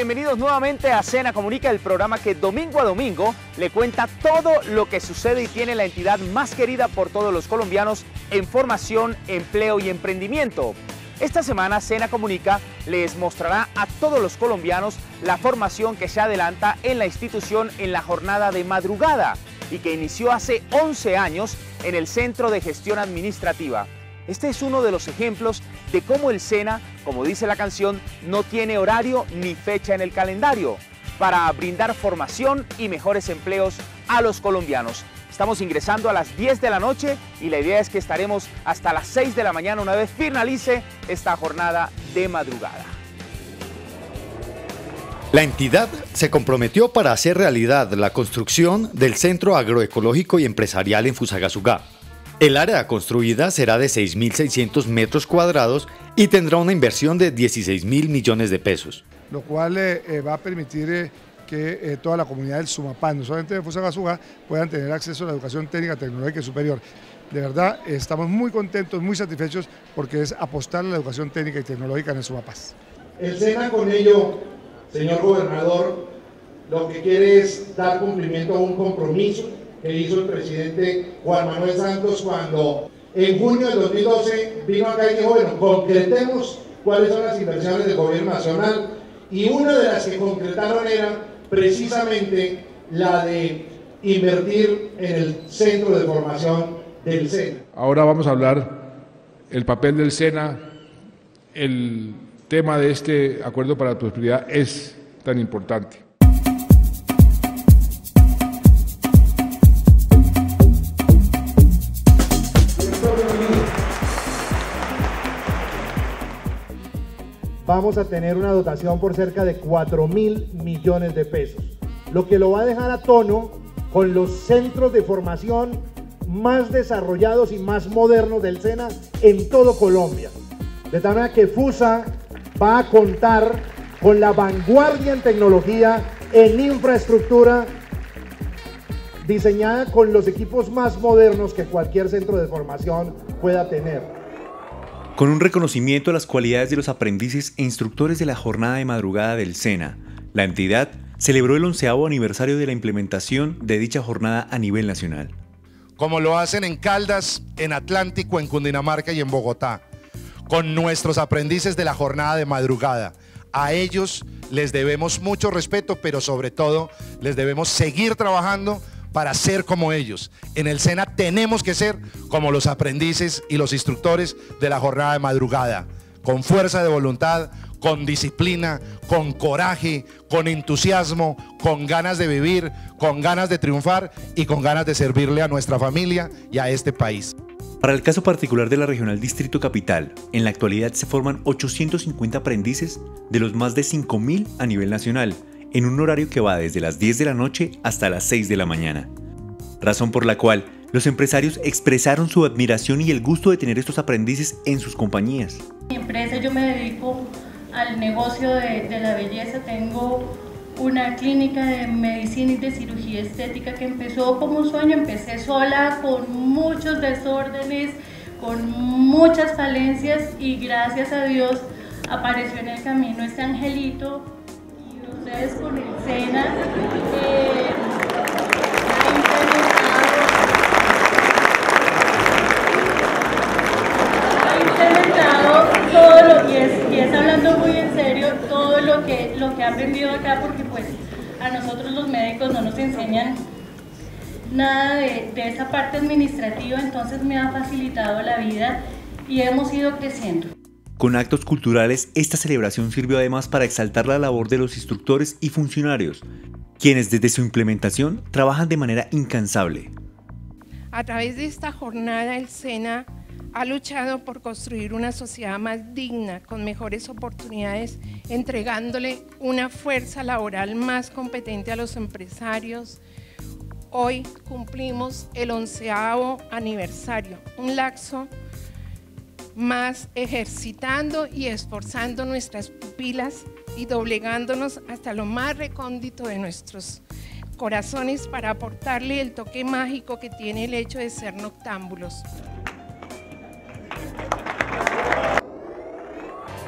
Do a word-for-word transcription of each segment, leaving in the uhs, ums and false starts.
bienvenidos nuevamente a Sena Comunica, el programa que domingo a domingo le cuenta todo lo que sucede y tiene la entidad más querida por todos los colombianos en formación, empleo y emprendimiento. Esta semana Sena Comunica les mostrará a todos los colombianos la formación que se adelanta en la institución en la jornada de madrugada y que inició hace once años en el Centro de Gestión Administrativa. Este es uno de los ejemplos de cómo el Sena, como dice la canción, no tiene horario ni fecha en el calendario para brindar formación y mejores empleos a los colombianos. Estamos ingresando a las diez de la noche y la idea es que estaremos hasta las seis de la mañana una vez finalice esta jornada de madrugada. La entidad se comprometió para hacer realidad la construcción del Centro Agroecológico y Empresarial en Fusagasugá. El área construida será de seis mil seiscientos metros cuadrados y tendrá una inversión de dieciséis mil millones de pesos. Lo cual eh, va a permitir eh, que eh, toda la comunidad del Sumapaz, no solamente de Fusagasugá, puedan tener acceso a la educación técnica, tecnológica y superior. De verdad, eh, estamos muy contentos, muy satisfechos porque es apostar a la educación técnica y tecnológica en el Sumapaz. El Sena con ello, señor gobernador, lo que quiere es dar cumplimiento a un compromiso que hizo el presidente Juan Manuel Santos cuando en junio del dos mil doce vino acá y dijo, bueno, concretemos cuáles son las inversiones del gobierno nacional, y una de las que concretaron era precisamente la de invertir en el centro de formación del Sena. Ahora vamos a hablar el papel del Sena. El tema de este acuerdo para la prosperidad es tan importante. Vamos a tener una dotación por cerca de cuatro mil millones de pesos, lo que lo va a dejar a tono con los centros de formación más desarrollados y más modernos del Sena en todo Colombia. De tal manera que FUSA va a contar con la vanguardia en tecnología, en infraestructura, diseñada con los equipos más modernos que cualquier centro de formación pueda tener. Con un reconocimiento a las cualidades de los aprendices e instructores de la jornada de madrugada del Sena, la entidad celebró el onceavo aniversario de la implementación de dicha jornada a nivel nacional. Como lo hacen en Caldas, en Atlántico, en Cundinamarca y en Bogotá, con nuestros aprendices de la jornada de madrugada. A ellos les debemos mucho respeto, pero sobre todo les debemos seguir trabajando para ser como ellos. En el Sena tenemos que ser como los aprendices y los instructores de la jornada de madrugada, con fuerza de voluntad, con disciplina, con coraje, con entusiasmo, con ganas de vivir, con ganas de triunfar y con ganas de servirle a nuestra familia y a este país. Para el caso particular de la Regional Distrito Capital, en la actualidad se forman ochocientos cincuenta aprendices de los más de cinco mil a nivel nacional, en un horario que va desde las diez de la noche hasta las seis de la mañana. Razón por la cual los empresarios expresaron su admiración y el gusto de tener estos aprendices en sus compañías. Mi empresa, yo me dedico al negocio de, de la belleza. Tengo una clínica de medicina y de cirugía estética que empezó como un sueño. Empecé sola, con muchos desórdenes, con muchas falencias, y gracias a Dios apareció en el camino este angelito. Ustedes con el Sena eh, ha implementado todo lo y es, y es hablando muy en serio, todo lo que, lo que ha aprendido acá, porque pues a nosotros los médicos no nos enseñan nada de, de esa parte administrativa, entonces me ha facilitado la vida y hemos ido creciendo. Con actos culturales, esta celebración sirvió además para exaltar la labor de los instructores y funcionarios, quienes desde su implementación trabajan de manera incansable. A través de esta jornada, el Sena ha luchado por construir una sociedad más digna, con mejores oportunidades, entregándole una fuerza laboral más competente a los empresarios. Hoy cumplimos el onceavo aniversario, un lapso más ejercitando y esforzando nuestras pupilas y doblegándonos hasta lo más recóndito de nuestros corazones para aportarle el toque mágico que tiene el hecho de ser noctámbulos.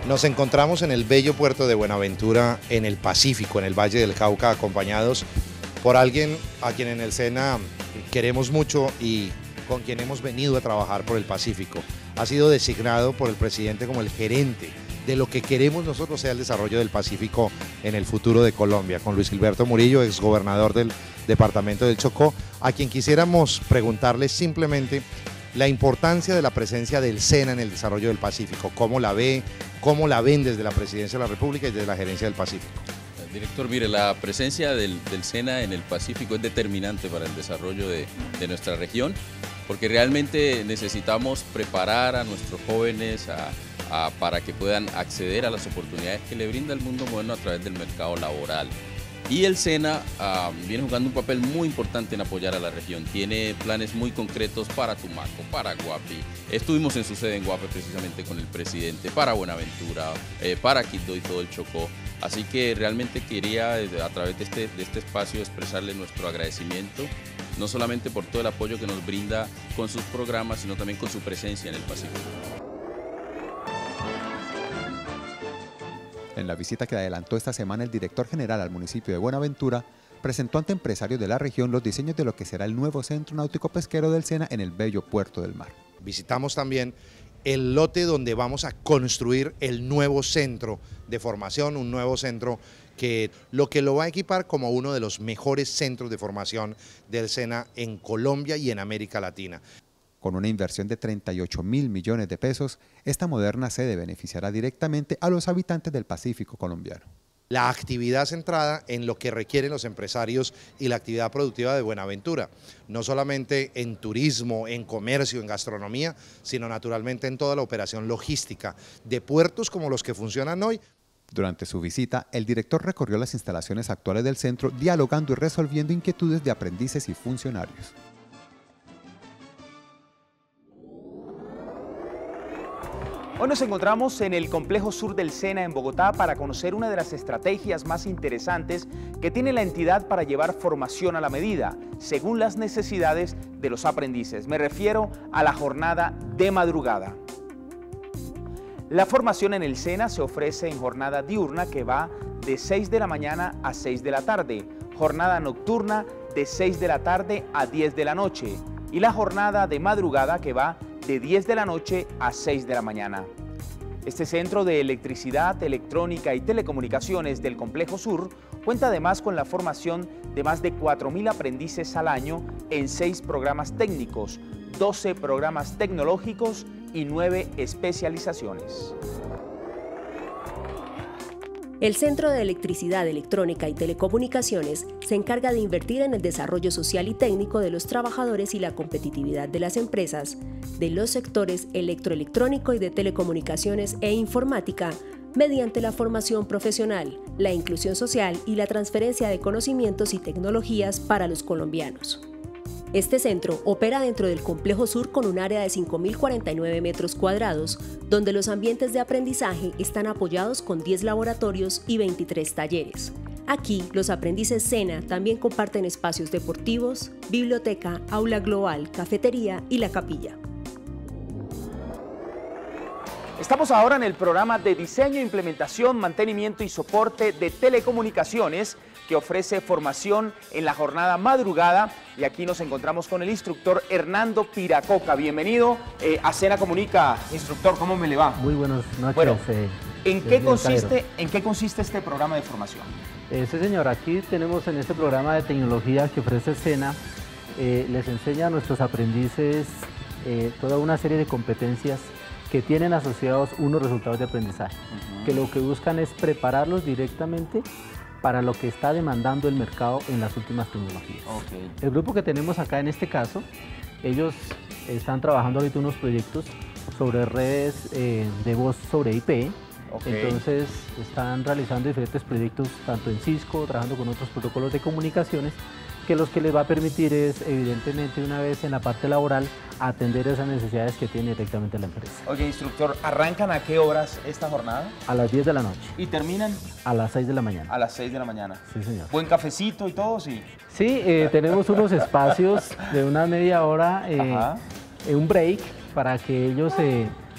Nos encontramos en el bello puerto de Buenaventura, en el Pacífico, en el Valle del Cauca, acompañados por alguien a quien en el SENA queremos mucho y con quien hemos venido a trabajar por el Pacífico. Ha sido designado por el presidente como el gerente de lo que queremos nosotros sea el desarrollo del Pacífico en el futuro de Colombia, con Luis Gilberto Murillo, exgobernador del departamento del Chocó, a quien quisiéramos preguntarle simplemente la importancia de la presencia del SENA en el desarrollo del Pacífico, cómo la ve, cómo la ven desde la Presidencia de la República y desde la Gerencia del Pacífico. Director, mire, la presencia del, del SENA en el Pacífico es determinante para el desarrollo de, de nuestra región, porque realmente necesitamos preparar a nuestros jóvenes a, a, para que puedan acceder a las oportunidades que le brinda el mundo moderno a través del mercado laboral. Y el SENA uh, viene jugando un papel muy importante en apoyar a la región. Tiene planes muy concretos para Tumaco, para Guapi. Estuvimos en su sede en Guapi precisamente con el presidente, para Buenaventura, eh, para Quito y todo el Chocó. Así que realmente quería a través de este, de este espacio expresarle nuestro agradecimiento, no solamente por todo el apoyo que nos brinda con sus programas, sino también con su presencia en el Pacífico. En la visita que adelantó esta semana el director general al municipio de Buenaventura, presentó ante empresarios de la región los diseños de lo que será el nuevo centro náutico pesquero del SENA en el bello Puerto del Mar. Visitamos también el lote donde vamos a construir el nuevo centro de formación, un nuevo centro que lo que lo va a equipar como uno de los mejores centros de formación del SENA en Colombia y en América Latina. Con una inversión de treinta y ocho mil millones de pesos, esta moderna sede beneficiará directamente a los habitantes del Pacífico colombiano. La actividad centrada en lo que requieren los empresarios y la actividad productiva de Buenaventura, no solamente en turismo, en comercio, en gastronomía, sino naturalmente en toda la operación logística de puertos como los que funcionan hoy. Durante su visita, el director recorrió las instalaciones actuales del centro, dialogando y resolviendo inquietudes de aprendices y funcionarios. Hoy nos encontramos en el complejo sur del SENA en Bogotá para conocer una de las estrategias más interesantes que tiene la entidad para llevar formación a la medida, según las necesidades de los aprendices. Me refiero a la jornada de madrugada. La formación en el SENA se ofrece en jornada diurna que va de seis de la mañana a seis de la tarde, jornada nocturna de seis de la tarde a diez de la noche y la jornada de madrugada que va de diez de la noche a seis de la mañana. Este centro de electricidad, electrónica y telecomunicaciones del Complejo Sur cuenta además con la formación de más de cuatro mil aprendices al año en seis programas técnicos, doce programas tecnológicos y nueve especializaciones. El Centro de Electricidad, Electrónica y Telecomunicaciones se encarga de invertir en el desarrollo social y técnico de los trabajadores y la competitividad de las empresas, de los sectores electroelectrónico y de telecomunicaciones e informática, mediante la formación profesional, la inclusión social y la transferencia de conocimientos y tecnologías para los colombianos. Este centro opera dentro del Complejo Sur con un área de cinco mil cuarenta y nueve metros cuadrados, donde los ambientes de aprendizaje están apoyados con diez laboratorios y veintitrés talleres. Aquí, los aprendices SENA también comparten espacios deportivos, biblioteca, aula global, cafetería y la capilla. Estamos ahora en el programa de diseño, implementación, mantenimiento y soporte de telecomunicaciones que ofrece formación en la jornada madrugada y aquí nos encontramos con el instructor Hernando Piracoca. Bienvenido eh, a SENA Comunica. Instructor, ¿cómo me le va? Muy buenas noches. Bueno, eh, ¿en, qué consiste, ¿En qué consiste este programa de formación? Eh, sí, señor, aquí tenemos en este programa de tecnología que ofrece SENA, eh, les enseña a nuestros aprendices eh, toda una serie de competencias que tienen asociados unos resultados de aprendizaje, uh-huh. que lo que buscan es prepararlos directamente para lo que está demandando el mercado en las últimas tecnologías. Okay. El grupo que tenemos acá en este caso, ellos están trabajando ahorita unos proyectos sobre redes eh, de voz sobre I P, okay. Entonces están realizando diferentes proyectos tanto en Cisco, trabajando con otros protocolos de comunicaciones, que los que les va a permitir es, evidentemente, una vez en la parte laboral, atender esas necesidades que tiene directamente la empresa. Oye, instructor, ¿arrancan a qué horas esta jornada? A las diez de la noche. ¿Y terminan? A las seis de la mañana. A las seis de la mañana. Sí, señor. ¿Buen cafecito y todo? Sí. Sí, eh, tenemos unos espacios de una media hora, eh, eh, un break, para que ellos eh,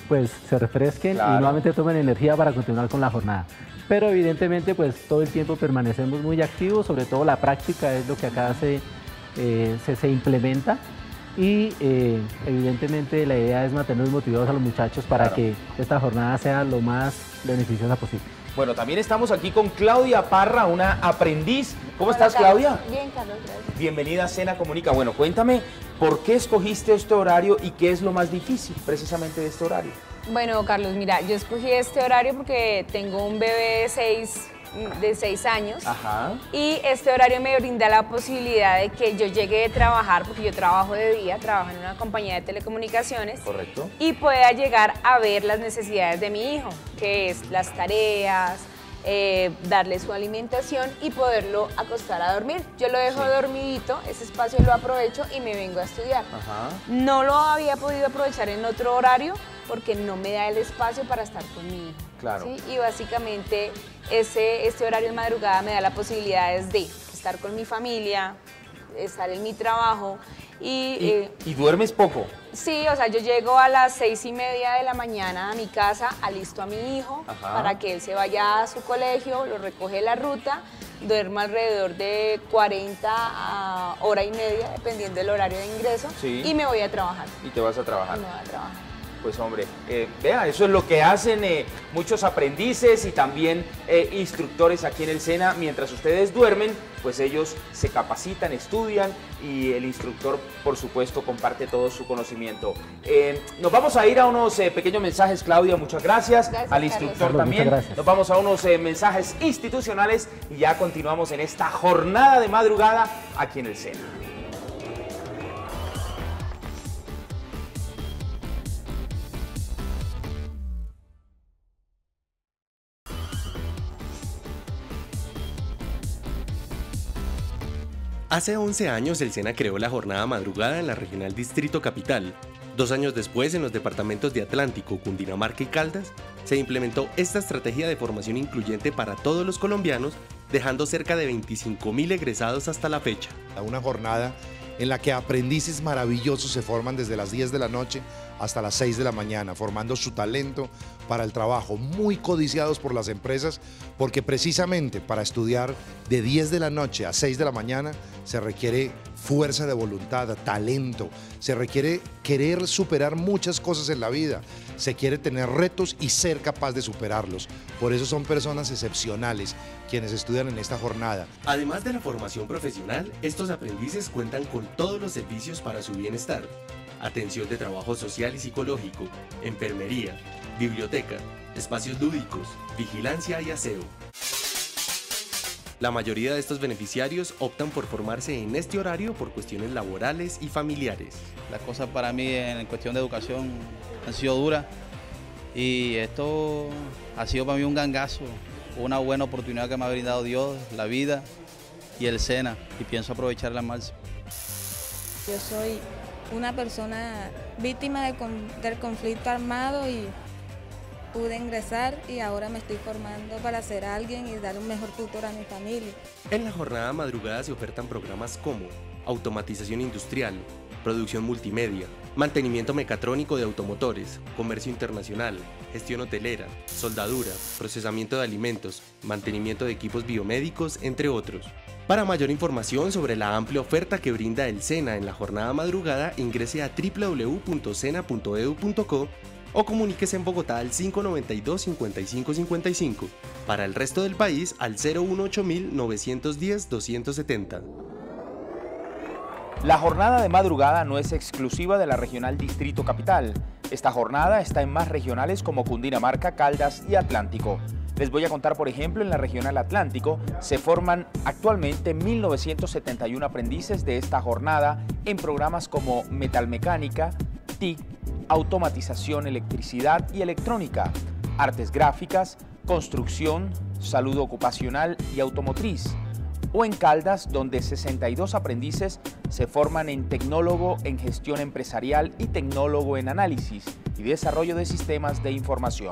pues se refresquen Claro. y nuevamente tomen energía para continuar con la jornada. Pero evidentemente pues todo el tiempo permanecemos muy activos, sobre todo la práctica es lo que acá se, eh, se, se implementa y eh, evidentemente la idea es mantener motivados a los muchachos para Claro. que esta jornada sea lo más beneficiosa posible. Bueno, también estamos aquí con Claudia Parra, una aprendiz. ¿Cómo Hola, estás, Carlos. Claudia? Bien, Carlos, gracias. Bienvenida a Sena Comunica. Bueno, cuéntame, ¿por qué escogiste este horario y qué es lo más difícil precisamente de este horario? Bueno, Carlos, mira, yo escogí este horario porque tengo un bebé de seis, de seis años. Ajá. Y este horario me brinda la posibilidad de que yo llegue de trabajar, porque yo trabajo de día, trabajo en una compañía de telecomunicaciones. Correcto. Y pueda llegar a ver las necesidades de mi hijo, que es las tareas, eh, darle su alimentación y poderlo acostar a dormir. Yo lo dejo Sí. dormidito, ese espacio lo aprovecho y me vengo a estudiar. Ajá. No lo había podido aprovechar en otro horario porque no me da el espacio para estar con mi hijo. Claro. ¿Sí? Y básicamente ese, este horario en madrugada me da la posibilidad de estar con mi familia, estar en mi trabajo y... ¿Y, eh, y duermes poco? sí, o sea, yo llego a las seis y media de la mañana a mi casa, alisto a mi hijo Ajá. para que él se vaya a su colegio, lo recoge la ruta, duermo alrededor de cuarenta a hora y media, dependiendo del horario de ingreso, Sí. y me voy a trabajar. Y te vas a Y trabajar. me voy a trabajar. Pues hombre, eh, vea, eso es lo que hacen eh, muchos aprendices y también eh, instructores aquí en el SENA. Mientras ustedes duermen, pues ellos se capacitan, estudian y el instructor, por supuesto, comparte todo su conocimiento. Eh, nos vamos a ir a unos eh, pequeños mensajes, Claudia, muchas gracias. Gracias, Al Carlos. instructor Carlos, también. muchas gracias. Nos vamos a unos eh, mensajes institucionales y ya continuamos en esta jornada de madrugada aquí en el SENA. Hace once años el SENA creó la jornada madrugada en la Regional Distrito Capital. Dos años después, en los departamentos de Atlántico, Cundinamarca y Caldas, se implementó esta estrategia de formación incluyente para todos los colombianos, dejando cerca de veinticinco mil egresados hasta la fecha. Una jornada en la que aprendices maravillosos se forman desde las diez de la noche hasta las seis de la mañana, formando su talento para el trabajo, muy codiciados por las empresas, porque precisamente para estudiar de diez de la noche a seis de la mañana se requiere fuerza de voluntad, talento, se requiere querer superar muchas cosas en la vida, se quiere tener retos y ser capaz de superarlos. Por eso son personas excepcionales quienes estudian en esta jornada. Además de la formación profesional, estos aprendices cuentan con todos los servicios para su bienestar. Atención de trabajo social y psicológico, enfermería, biblioteca, espacios lúdicos, vigilancia y aseo. La mayoría de estos beneficiarios optan por formarse en este horario por cuestiones laborales y familiares. Las cosas para mí en cuestión de educación han sido duras y esto ha sido para mí un gangazo, una buena oportunidad que me ha brindado Dios, la vida y el SENA, y pienso aprovecharla al máximo. Yo soy una persona víctima del, del conflicto armado y pude ingresar y ahora me estoy formando para ser alguien y dar un mejor futuro a mi familia. En la jornada madrugada se ofertan programas como automatización industrial, producción multimedia, mantenimiento mecatrónico de automotores, comercio internacional, gestión hotelera, soldadura, procesamiento de alimentos, mantenimiento de equipos biomédicos, entre otros. Para mayor información sobre la amplia oferta que brinda el SENA en la jornada madrugada, ingrese a w w w punto sena punto edu punto co o comuníquese en Bogotá al cinco noventa y dos, cincuenta y cinco cincuenta y cinco. Para el resto del país al cero uno ocho mil novecientos diez doscientos setenta. La jornada de madrugada no es exclusiva de la Regional Distrito Capital. Esta jornada está en más regionales como Cundinamarca, Caldas y Atlántico. Les voy a contar, por ejemplo, en la Regional Atlántico se forman actualmente mil novecientos setenta y uno aprendices de esta jornada en programas como metalmecánica, T I C, automatización, electricidad y electrónica, artes gráficas, construcción, salud ocupacional y automotriz. O en Caldas, donde sesenta y dos aprendices se forman en tecnólogo en gestión empresarial y tecnólogo en análisis y desarrollo de sistemas de información.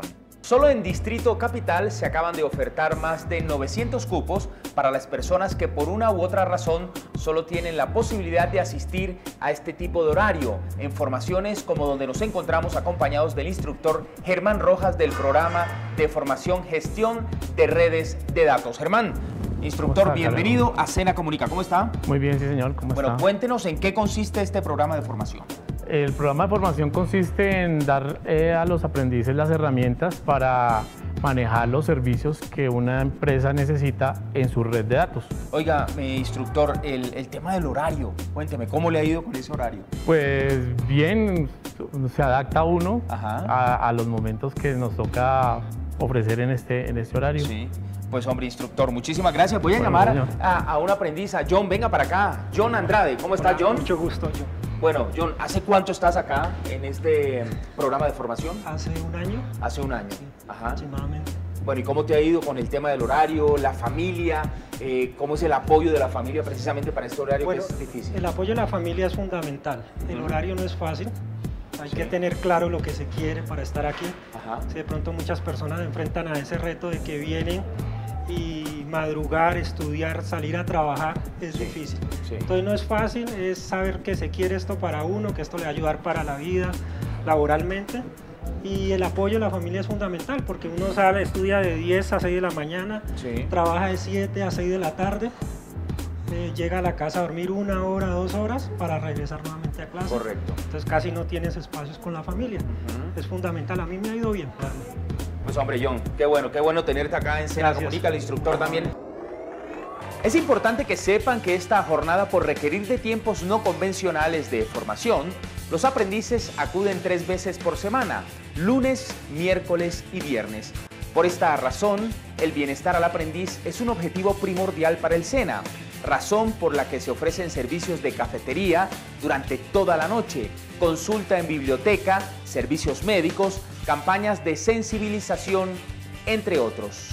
Solo en Distrito Capital se acaban de ofertar más de novecientos cupos para las personas que por una u otra razón solo tienen la posibilidad de asistir a este tipo de horario, en formaciones como donde nos encontramos acompañados del instructor Germán Rojas del programa de formación Gestión de Redes de Datos. Germán, instructor, bienvenido a Sena Comunica. ¿Cómo está? Muy bien, sí señor. ¿Cómo Bueno, está? cuéntenos en qué consiste este programa de formación. El programa de formación consiste en dar eh, a los aprendices las herramientas para manejar los servicios que una empresa necesita en su red de datos. Oiga, mi instructor, el, el tema del horario, cuénteme, ¿cómo le ha ido con ese horario? Pues bien, se adapta uno a, a los momentos que nos toca ofrecer en este, en este horario. Sí. Pues hombre, instructor, muchísimas gracias. Voy a Bueno, llamar a, a un aprendiz, a John, venga para acá. John Andrade, ¿cómo está, John? Mucho gusto, John. Bueno, John, ¿hace cuánto estás acá en este programa de formación? Hace un año. Hace un año, ajá. Aproximadamente. Bueno, ¿y cómo te ha ido con el tema del horario, la familia? Eh, ¿Cómo es el apoyo de la familia precisamente para este horario Bueno, que es difícil? El apoyo de la familia es fundamental. El Ujú. horario no es fácil. Hay Sí. que tener claro lo que se quiere para estar aquí. Ajá. Si de pronto muchas personas enfrentan a ese reto de que vienen y madrugar, estudiar, salir a trabajar, es Sí, difícil. sí. Entonces no es fácil, es saber que se quiere esto para uno, que esto le va a ayudar para la vida, laboralmente. Y el apoyo de la familia es fundamental, porque uno sale, estudia de diez a seis de la mañana, Sí. trabaja de siete a seis de la tarde, eh, llega a la casa a dormir una hora, dos horas para regresar nuevamente a clase. Correcto. Entonces casi no tienes espacios con la familia. Es fundamental, a mí me ha ido bien. Pues hombre, John, qué bueno, qué bueno tenerte acá en Sena Gracias. Comunica, el instructor también. Es importante que sepan que esta jornada, por requerir de tiempos no convencionales de formación, los aprendices acuden tres veces por semana, lunes, miércoles y viernes. Por esta razón, el bienestar al aprendiz es un objetivo primordial para el Sena, razón por la que se ofrecen servicios de cafetería durante toda la noche, consulta en biblioteca, servicios médicos, campañas de sensibilización, entre otros.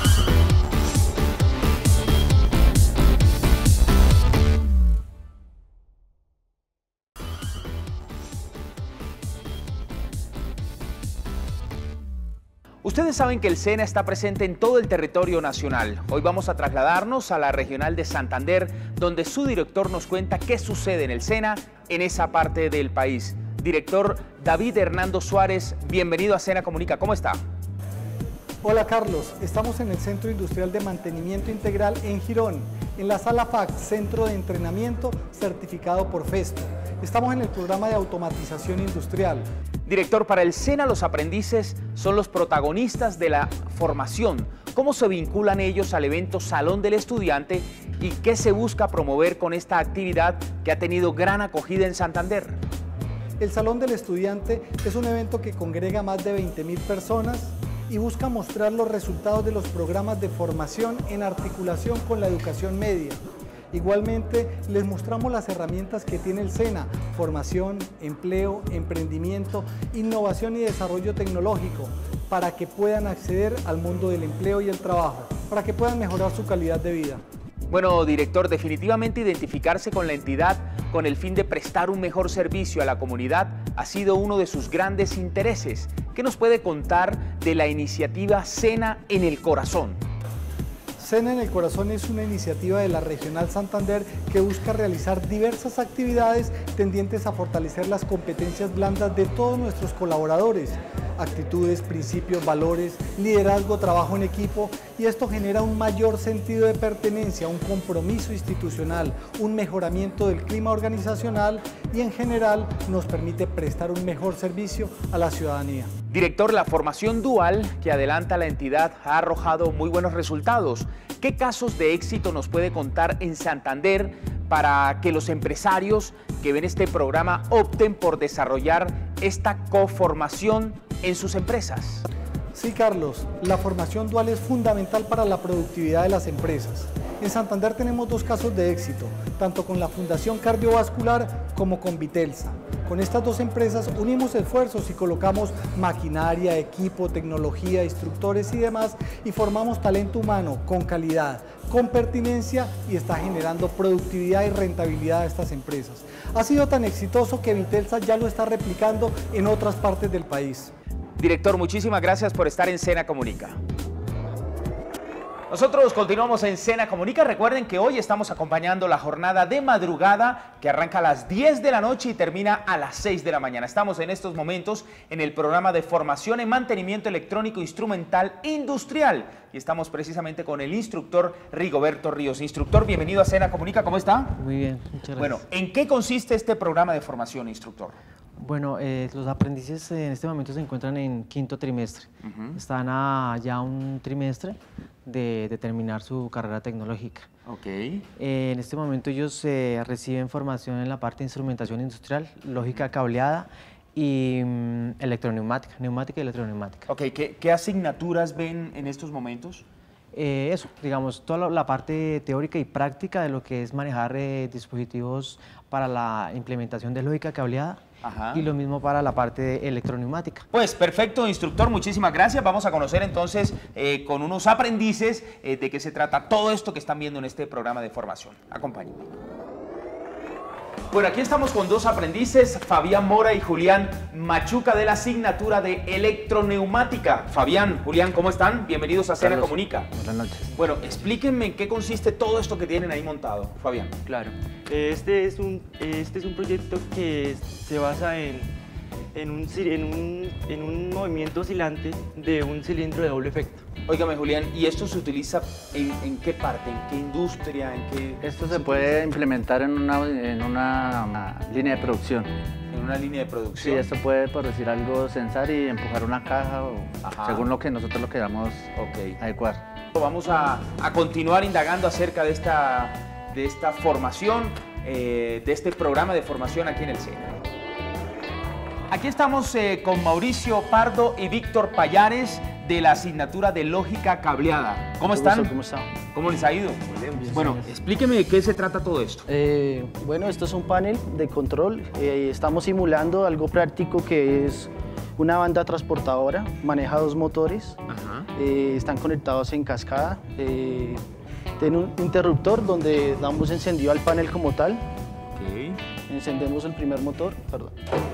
Ustedes saben que el Sena está presente en todo el territorio nacional. Hoy vamos a trasladarnos a la regional de Santander, donde su director nos cuenta qué sucede en el Sena en esa parte del país. Director David Hernando Suárez, bienvenido a Sena Comunica. ¿Cómo está? Hola Carlos, estamos en el Centro Industrial de Mantenimiento Integral en Girón, en la Sala F A C, Centro de Entrenamiento certificado por FESTO. Estamos en el programa de automatización industrial. Director, para el Sena los aprendices son los protagonistas de la formación. ¿Cómo se vinculan ellos al evento Salón del Estudiante y qué se busca promover con esta actividad que ha tenido gran acogida en Santander? El Salón del Estudiante es un evento que congrega más de veinte mil personas y busca mostrar los resultados de los programas de formación en articulación con la educación media. Igualmente, les mostramos las herramientas que tiene el Sena: formación, empleo, emprendimiento, innovación y desarrollo tecnológico, para que puedan acceder al mundo del empleo y el trabajo, para que puedan mejorar su calidad de vida. Bueno, director, definitivamente identificarse con la entidad con el fin de prestar un mejor servicio a la comunidad ha sido uno de sus grandes intereses. ¿Qué nos puede contar de la iniciativa Sena en el Corazón? Sena en el Corazón es una iniciativa de la Regional Santander que busca realizar diversas actividades tendientes a fortalecer las competencias blandas de todos nuestros colaboradores, actitudes, principios, valores, liderazgo, trabajo en equipo, y esto genera un mayor sentido de pertenencia, un compromiso institucional, un mejoramiento del clima organizacional y en general nos permite prestar un mejor servicio a la ciudadanía. Director, la formación dual que adelanta la entidad ha arrojado muy buenos resultados. ¿Qué casos de éxito nos puede contar en Santander para que los empresarios que ven este programa opten por desarrollar esta coformación en sus empresas? Sí, Carlos, la formación dual es fundamental para la productividad de las empresas. En Santander tenemos dos casos de éxito, tanto con la Fundación Cardiovascular como con Vitelsa. Con estas dos empresas unimos esfuerzos y colocamos maquinaria, equipo, tecnología, instructores y demás, y formamos talento humano con calidad, con pertinencia, y está generando productividad y rentabilidad a estas empresas. Ha sido tan exitoso que Vitelsa ya lo está replicando en otras partes del país. Director, muchísimas gracias por estar en Sena Comunica. Nosotros continuamos en Sena Comunica. Recuerden que hoy estamos acompañando la jornada de madrugada que arranca a las diez de la noche y termina a las seis de la mañana. Estamos en estos momentos en el programa de formación en mantenimiento electrónico instrumental industrial y estamos precisamente con el instructor Rigoberto Ríos. Instructor, bienvenido a Sena Comunica. ¿Cómo está? Muy bien, muchas gracias. Bueno, ¿en qué consiste este programa de formación, instructor? Bueno, eh, los aprendices en este momento se encuentran en quinto trimestre. Uh-huh. Están a ya un trimestre de, de terminar su carrera tecnológica. Okay. Eh, en este momento ellos eh, reciben formación en la parte de instrumentación industrial, lógica cableada y um, electroneumática, neumática y electroneumática. Ok, ¿qué, qué asignaturas ven en estos momentos? Eh, eso, digamos, toda la parte teórica y práctica de lo que es manejar eh, dispositivos para la implementación de lógica cableada. Ajá. Y lo mismo para la parte de electroneumática. Pues perfecto, instructor, muchísimas gracias. Vamos a conocer entonces eh, con unos aprendices eh, de qué se trata todo esto que están viendo en este programa de formación. Acompáñenme. Bueno, aquí estamos con dos aprendices, Fabián Mora y Julián Machuca de la asignatura de electroneumática. Fabián, Julián, ¿cómo están? Bienvenidos a Sena Comunica. Buenas noches. Bueno, explíquenme en qué consiste todo esto que tienen ahí montado, Fabián. Claro, este es un, este es un proyecto que se basa en, en, un, en, un, en un movimiento oscilante de un cilindro de doble efecto. Óigame, Julián, ¿y esto se utiliza en, en qué parte, en qué industria, en qué...? Esto se puede implementar en una, en una, una línea de producción. ¿En una línea de producción? Sí, esto puede, por decir algo, censar y empujar una caja, o según lo que nosotros lo queramos okay. adecuar. Vamos a, a continuar indagando acerca de esta, de esta formación, eh, de este programa de formación aquí en el Sena. Aquí estamos eh, con Mauricio Pardo y Víctor Payares de la asignatura de lógica cableada. ¿Cómo están? ¿Cómo están? ¿Cómo les ha ido? Muy bien, bien, bueno, explíqueme de qué se trata todo esto. Eh, bueno, esto es un panel de control. Eh, estamos simulando algo práctico que es una banda transportadora, maneja dos motores, eh, están conectados en cascada, eh, tiene un interruptor donde damos encendido al panel como tal. Okay. Encendemos el primer motor, perdón.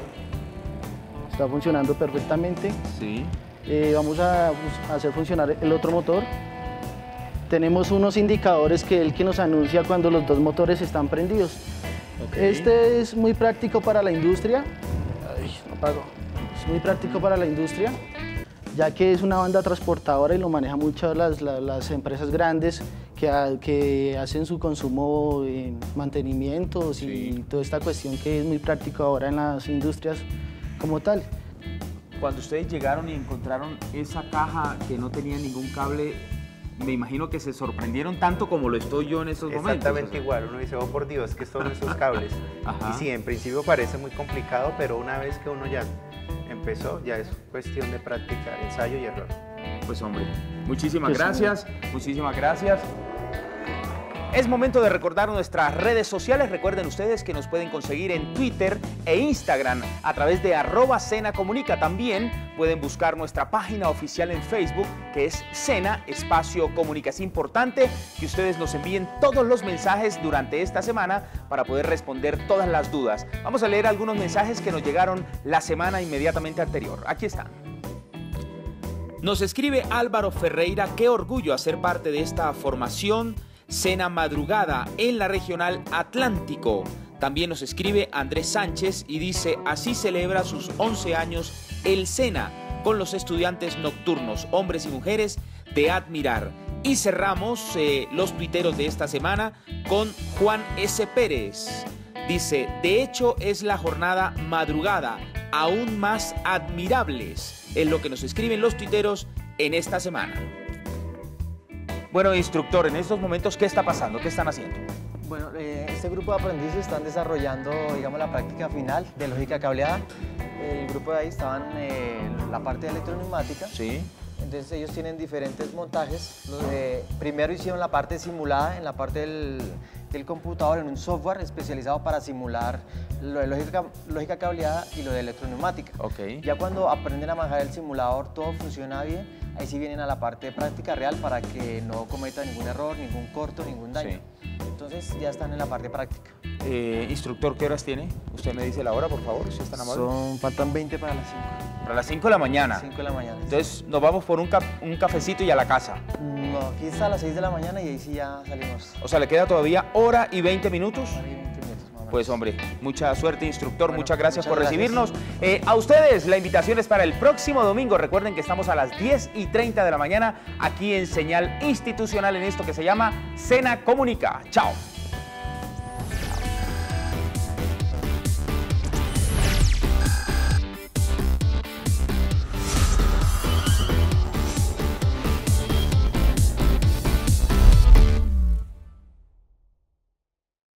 Está funcionando perfectamente. Sí. Eh, vamos a, a hacer funcionar el otro motor. Tenemos unos indicadores que es el que nos anuncia cuando los dos motores están prendidos. Okay. Este es muy práctico para la industria. Ay, no apago. Es muy práctico para la industria, ya que es una banda transportadora y lo manejan muchas las, las, las empresas grandes que, a, que hacen su consumo en mantenimientos sí. y toda esta cuestión que es muy práctico ahora en las industrias como tal. Cuando ustedes llegaron y encontraron esa caja que no tenía ningún cable, me imagino que se sorprendieron tanto como lo estoy yo en estos momentos. Exactamente igual, uno dice, oh por Dios, ¿qué son esos cables? Ajá. Y sí, en principio parece muy complicado, pero una vez que uno ya empezó, ya es cuestión de práctica, ensayo y error. Pues hombre, muchísimas pues, gracias, sí. muchísimas gracias. Es momento de recordar nuestras redes sociales. Recuerden ustedes que nos pueden conseguir en Twitter e Instagram a través de arroba Sena Comunica. También pueden buscar nuestra página oficial en Facebook, que es Sena Espacio Comunica. Es importante que ustedes nos envíen todos los mensajes durante esta semana para poder responder todas las dudas. Vamos a leer algunos mensajes que nos llegaron la semana inmediatamente anterior. Aquí están. Nos escribe Álvaro Ferreira, qué orgullo hacer parte de esta formación Sena Madrugada en la Regional Atlántico. También nos escribe Andrés Sánchez y dice, así celebra sus once años el Sena con los estudiantes nocturnos, hombres y mujeres de admirar. Y cerramos eh, los tuiteros de esta semana con Juan S. Pérez. Dice, de hecho es la jornada madrugada, aún más admirables. Es lo que nos escriben los tuiteros en esta semana. Bueno, instructor, en estos momentos, ¿qué está pasando? ¿Qué están haciendo? Bueno, eh, este grupo de aprendices están desarrollando, digamos, la práctica final de lógica cableada. El grupo de ahí estaban en eh, la parte de electroneumática. Sí. Entonces ellos tienen diferentes montajes. Los de, primero hicieron la parte simulada en la parte del, del computador, en un software especializado para simular lo de lógica, lógica cableada y lo de electroneumática. Okay. Ya cuando aprenden a manejar el simulador, todo funciona bien. Ahí sí vienen a la parte de práctica real para que no cometa ningún error, ningún corto, ningún daño. Sí. Entonces ya están en la parte práctica. Eh, instructor, ¿qué horas tiene? Usted me dice la hora, por favor, si es tan amable. Son, faltan veinte para las cinco. Para las cinco de la mañana. cinco de la mañana. Entonces nos vamos por un, ca un cafecito y a la casa. No, aquí está a las seis de la mañana y ahí sí ya salimos. O sea, ¿le queda todavía hora y veinte minutos? Hora y veinte minutos, más o menos. Pues hombre, mucha suerte, instructor, bueno, muchas gracias muchas por gracias. recibirnos. Eh, a ustedes, la invitación es para el próximo domingo. Recuerden que estamos a las diez y treinta de la mañana aquí en Señal Institucional en esto que se llama Sena Comunica. Chao.